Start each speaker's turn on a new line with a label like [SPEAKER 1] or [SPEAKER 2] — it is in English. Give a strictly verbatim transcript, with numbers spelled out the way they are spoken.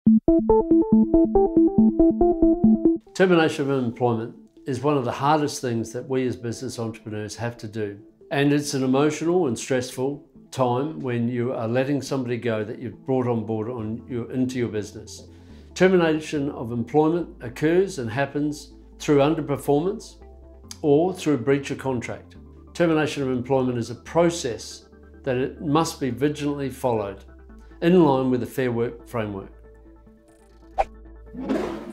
[SPEAKER 1] Termination of employment is one of the hardest things that we as business entrepreneurs have to do. And it's an emotional and stressful time when you are letting somebody go that you've brought on board on your, into your business. Termination of employment occurs and happens through underperformance or through breach of contract. Termination of employment is a process that it must be vigilantly followed in line with the Fair Work framework.